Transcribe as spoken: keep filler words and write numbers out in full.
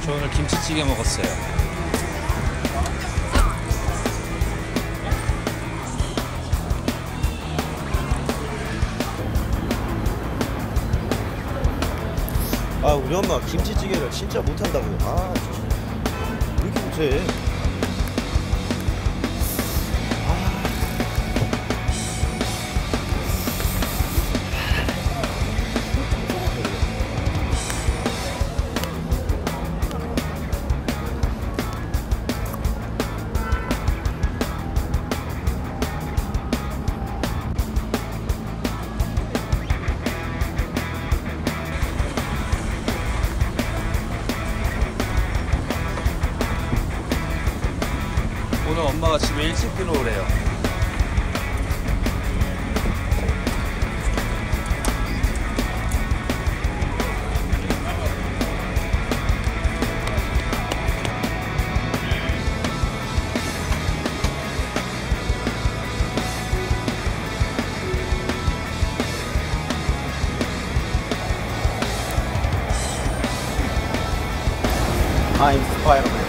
저 오늘 김치찌개 먹었어요. 아, 우리 엄마 김치찌개를 진짜 못한다고요. 아, 진짜. 왜 이렇게 못해? 오늘 엄마가 집에 일찍 들어오래요. I'm Spider-Man.